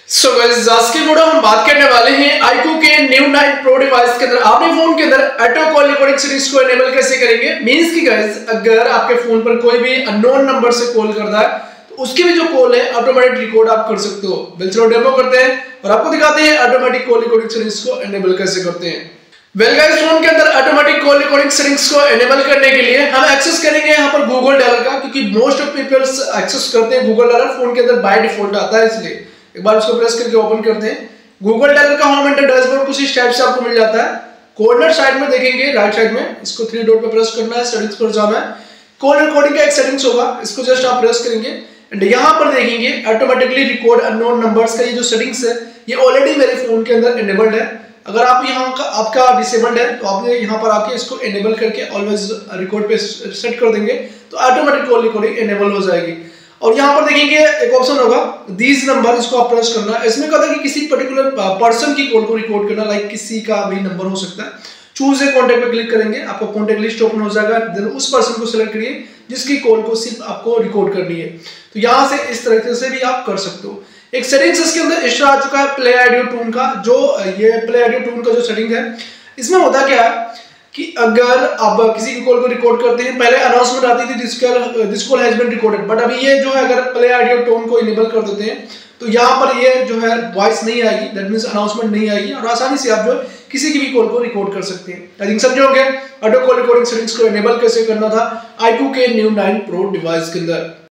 So guys आज की video हम बात करने वाले हैं iQOO के न्यू 9 प्रो डिवाइस के अंदर अपने फोन के अंदर ऑटो कॉल रिकॉर्डिंग सीरीज को एनेबल कैसे करेंगे। मींस की गाइस अगर आपके फोन पर कोई भी अननोन नंबर से कॉल करता है तो उसकी भी जो कॉल है ऑटोमेटिक रिकॉर्ड आप कर सकते हो। चलो डेमो करते हैं और आपको दिखाते हैं ऑटोमेटिक कॉल रिकॉर्डिंग सीरीज को एनेबल कैसे करते हैं। वेल गाइस फोन के अंदर ऑटोमेटिक कॉल रिकॉर्डिंग सेटिंग्स को एनेबल करने के लिए हम एक्सेस करेंगे यहाँ पर गूगल डायलर का, क्योंकि मोस्ट ऑफ पीपल्स एक्सेस करते हैं गूगल डायलर, फोन के अंदर बाय डिफॉल्ट आता है। इसलिए एक बार उसको प्रेस करके ओपन करते हैं। गूगल डायलर का होम एंड डैशबोर्ड कुछ इस टाइप से आपको मिल जाता है। कॉर्नर साइड में देखेंगे राइट साइड में इसको 3 डॉट पे प्रेस करना है, सेटिंग्स पर जाना है। कॉल रिकॉर्डिंग का एक सेटिंग्स होगा, इसको जस्ट आप प्रेस करेंगे एंड यहाँ पर देखेंगे ऑटोमेटिकली रिकॉर्ड अननोन नंबर्स का ये जो सेटिंग्स है ये ऑलरेडी मेरे फोन के अंदर एनेबल्ड है। अगर आप यहाँ का आपका डिसेबल्ड है तो आप यहाँ पर आके इसको एनेबल करके ऑलवेज रिकॉर्ड पे सेट कर देंगे तो ऑटोमेटिक कॉल रिकॉर्डिंग एनेबल हो जाएगी। और यहाँ पर देखेंगे एक ऑप्शन होगा दीज नंबर, इसको आप प्रेस करना है। इसमें कहता है कि किसी पर्टिकुलर पर्सन की कॉल को रिकॉर्ड करना, लाइक किसी का भी नंबर हो सकता है। चूज ए कॉन्टैक्ट पे क्लिक करेंगे, आपका कॉन्टैक्ट लिस्ट ओपन हो जाएगा। देन उस पर्सन को सिलेक्ट करिए जिसकी कॉल को सिर्फ आपको रिकॉर्ड करनी है। तो यहाँ से इस तरीके से भी आप कर सकते हो। एक सेटिंग्स इसके अंदर एक्स्ट्रा आ चुका है प्ले ऑडियो टून का। जो ये प्ले ऑडियो टून का जो सेटिंग है इसमें होता क्या है कि अगर आप किसी की कॉल को रिकॉर्ड करते हैं, पहले अनाउंसमेंट आती थी this call has been recorded, but अभी ये जो है अगर प्ले ऑडियो टोन को इनेबल कर देते हैं तो यहाँ पर ये जो है वॉइस नहीं आएगी, दैट मींस अनाउंसमेंट नहीं आएगी और आसानी से आप जो किसी की भी कॉल को रिकॉर्ड कर सकते हैं। आई थिंक समझोगे ऑटो कॉल रिकॉर्डिंग सेटिंग्स को इनेबल कैसे करना था iQOO के न्यू 9 प्रो डिवाइस के अंदर।